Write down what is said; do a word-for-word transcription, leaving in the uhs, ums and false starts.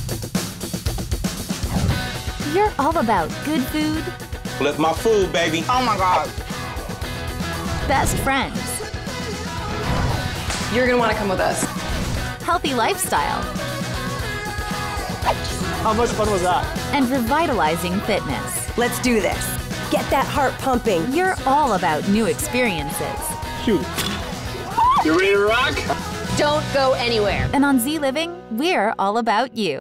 You're all about good food, Flip my food, baby. Oh my God. best friends, You're gonna wanna come with us. healthy lifestyle, How much fun was that? and revitalizing fitness. Let's do this. Get that heart pumping. You're all about new experiences. Shoot. You ready to rock? Don't go anywhere. And on Z Living, we're all about you.